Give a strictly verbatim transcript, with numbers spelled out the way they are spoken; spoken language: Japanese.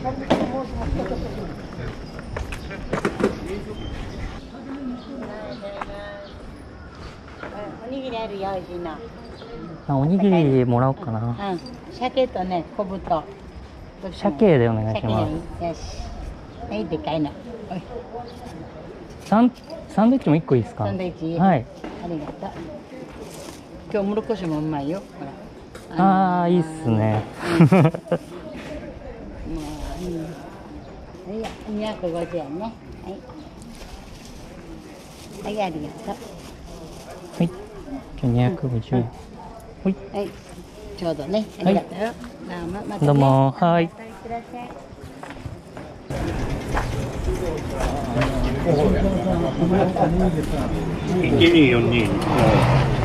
おにぎりあるよ、おいしいの。 あ、おにぎりもらおうかな。 うん、鮭とね、昆布と。 鮭でお願いします。 よし。はい、でかいの。 サン、サンドイッチも一個いいですか。 サンドイッチ。 はい。 ありがとう。今日もろこしもうまいよ。ほら。ああ、いいっすね。 いや、にひゃくごじゅうえんね。はい。はい、ありがとう。 はい。じゃにひゃくごじゅうえん。はい。 はい。ちょうどね。ありがとう。どうも、またね。 どうも、はい。 いちにーよんにー。